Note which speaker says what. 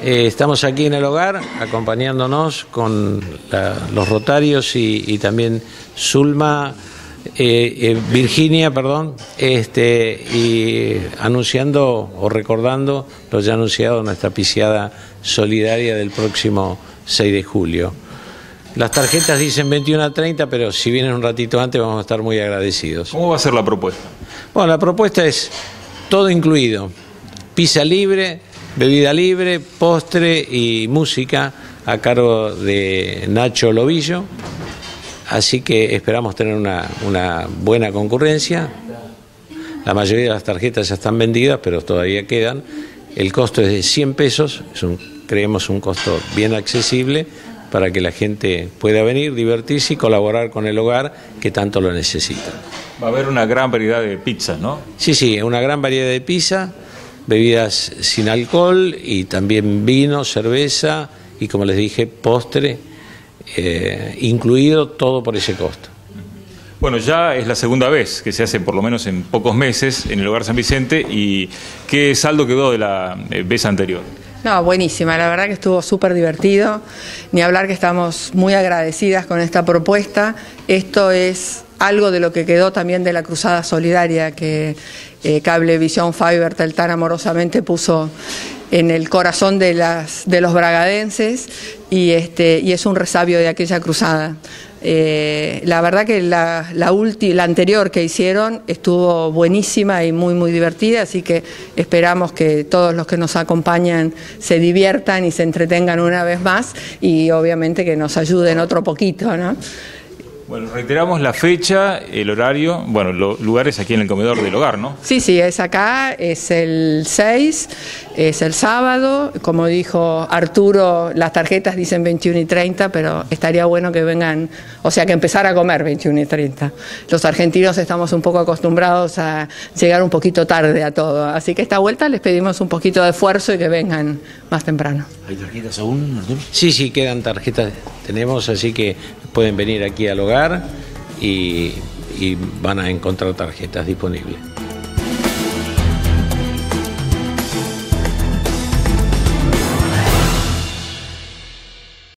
Speaker 1: Estamos aquí en el hogar acompañándonos con los rotarios y también Zulma, Virginia, perdón, y anunciando o recordando lo ya anunciado, nuestra piciada solidaria del próximo 6 de julio. Las tarjetas dicen 21 a 30, pero si vienen un ratito antes vamos a estar muy agradecidos.
Speaker 2: ¿Cómo va a ser la propuesta?
Speaker 1: Bueno, la propuesta es todo incluido: pizza libre, bebida libre, postre y música a cargo de Nacho Lobillo. Así que esperamos tener una buena concurrencia. La mayoría de las tarjetas ya están vendidas, pero todavía quedan. El costo es de 100 pesos, creemos un costo bien accesible para que la gente pueda venir, divertirse y colaborar con el hogar que tanto lo necesita.
Speaker 2: Va a haber una gran variedad de pizzas, ¿no?
Speaker 1: Sí, una gran variedad de pizza, bebidas sin alcohol y también vino, cerveza y, como les dije, postre, incluido todo por ese costo.
Speaker 2: Bueno, ya es la segunda vez que se hace, por lo menos en pocos meses, en el Hogar San Vicente. ¿Y qué saldo quedó de la vez anterior?
Speaker 3: No, buenísima, la verdad que estuvo súper divertido, ni hablar que estamos muy agradecidas con esta propuesta. Esto es algo de lo que quedó también de la cruzada solidaria que Cablevisión Fibertel tan amorosamente puso en el corazón de los bragadenses y es un resabio de aquella cruzada. La verdad que la anterior que hicieron estuvo buenísima y muy divertida, así que esperamos que todos los que nos acompañan se diviertan y se entretengan una vez más y obviamente que nos ayuden otro poquito, ¿no?
Speaker 2: Bueno, reiteramos la fecha, el horario, bueno, los lugares aquí en el comedor del hogar, ¿no?
Speaker 3: Sí, es acá, es el 6, es el sábado, como dijo Arturo, las tarjetas dicen 21 y 30, pero estaría bueno que vengan, o sea, que empezar a comer 21 y 30. Los argentinos estamos un poco acostumbrados a llegar un poquito tarde a todo, así que esta vuelta les pedimos un poquito de esfuerzo y que vengan más temprano.
Speaker 4: ¿Hay tarjetas aún, Arturo?
Speaker 1: Sí, quedan tarjetas, tenemos, así que pueden venir aquí al hogar y van a encontrar tarjetas disponibles.